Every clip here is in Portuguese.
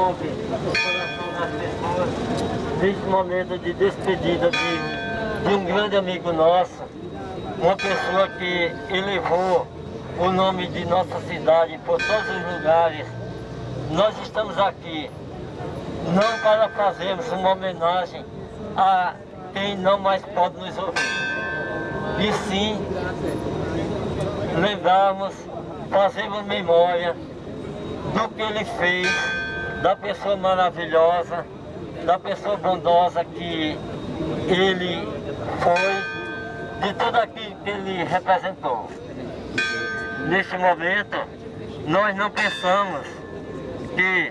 comove o coração das pessoas nesse momento de despedida de um grande amigo nosso, uma pessoa que elevou o nome de nossa cidade por todos os lugares. Nós estamos aqui não para fazermos uma homenagem a quem não mais pode nos ouvir, e sim lembrarmos, fazermos memória do que ele fez, da pessoa maravilhosa, da pessoa bondosa que ele foi, de tudo aquilo que ele representou. Neste momento, nós não pensamos que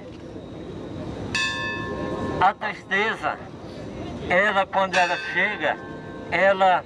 a tristeza, ela quando ela chega, ela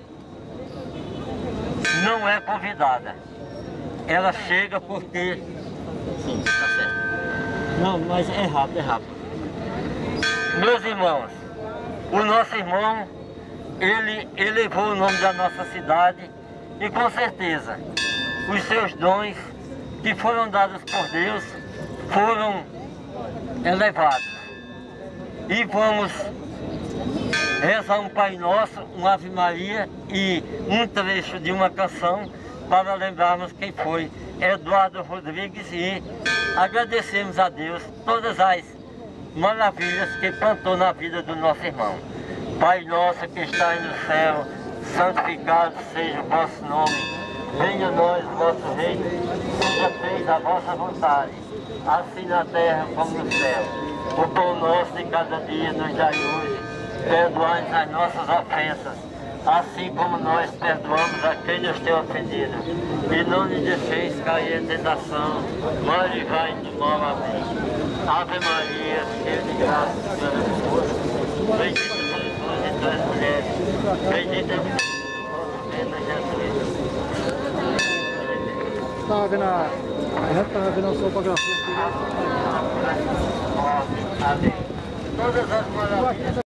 não é convidada. Ela chega porque... Sim, tá certo. Não, mas é rápido, é rápido. Meus irmãos, o nosso irmão, ele elevou o nome da nossa cidade e com certeza os seus dons que foram dados por Deus foram elevados. E vamos rezar um Pai Nosso, um Ave Maria e um trecho de uma canção para lembrarmos quem foi Eduardo Rodrigues e agradecemos a Deus todas as maravilhas que plantou na vida do nosso irmão. Pai nosso que estás no céu, santificado seja o vosso nome. Venha a nós o vosso reino, seja feita a vossa vontade, assim na terra como no céu. O pão nosso de cada dia nos dai hoje, perdoai-nos as nossas ofensas, assim como nós perdoamos a quem nos tem ofendido. E não nos deixeis cair em tentação, mas livrai-nos do mal. Amém. Ave Maria, cheia de graça, o Senhor é convosco. Bendita sois vós entre as mulheres, bendita é o fruto do vosso ventre, Jesus. Estava vendo a sua fotografia. Amém. Todas as maravilhas.